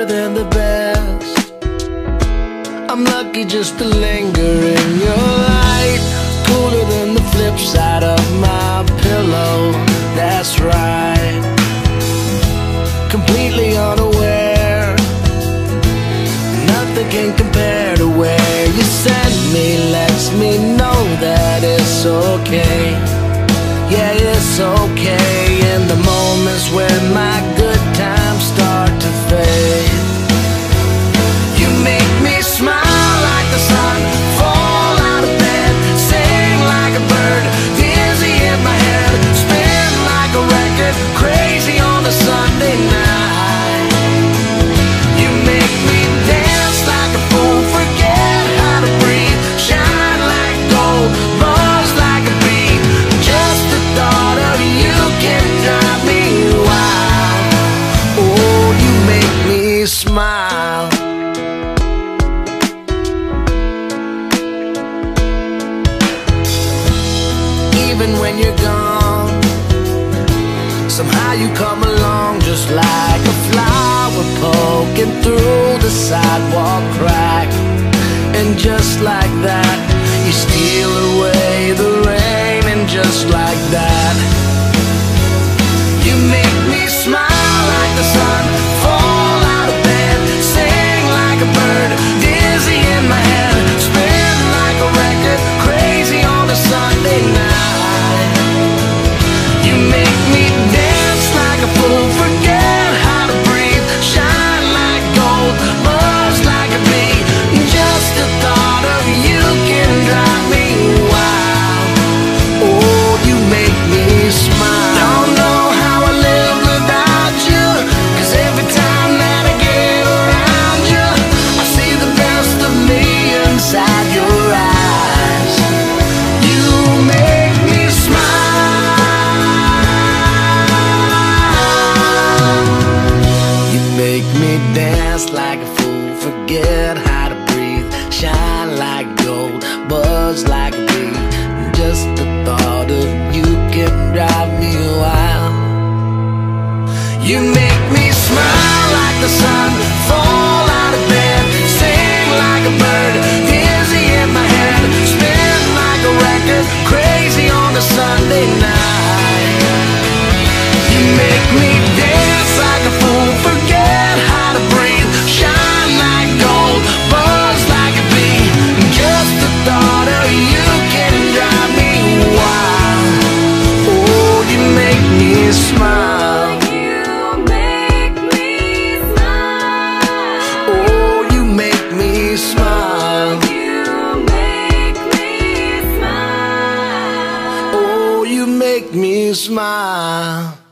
than the best. I'm lucky just to linger in your light. Cooler than the flip side of my pillow. That's right. Completely unaware. Nothing can compare to where you send me. Lets me know that it's okay. Yeah, it's okay. In the moments when my good times start to fade, you make me smile like the sun, fall out of bed, sing like a bird, dizzy in my head, spin like a record, crazy on a Sunday night. You make me dance like a fool, forget how to breathe, shine like gold, buzz like a bee. Just the thought of you can drive me wild. Oh, you make me smile. Even when you're gone, somehow you come along just like a flower poking through the sidewalk crack. And just like that, you steal away the rain. And just like that, you make me smile like the sun, fall out of bed, sing like a bird, dizzy in my head, spin like a record, crazy on a Sunday night. You make me dance like a fool, forget how to breathe, shine like gold, buzz like a bee. Just the thought of you can drive me wild. Oh, you make me smile. Don't know how I live without you, 'cause every time that I get around you, I see the best of me inside your eyes. You make me smile. You make me dance like a fool, forget how to breathe, shine like gold, buzz like a bee. Just the thought of you can drive me wild. You make me smile like the sun, fall out of bed, sing like a bird, dizzy in my head, spin like a record, crazy on a Sunday night. You make me dance like a fool, forget how to breathe, shine like gold, buzz like a bee. Just the thought of you can drive me wild. Oh, you make me smile. You make me smile. Oh, you make me smile. You make me smile. Oh, you make me smile.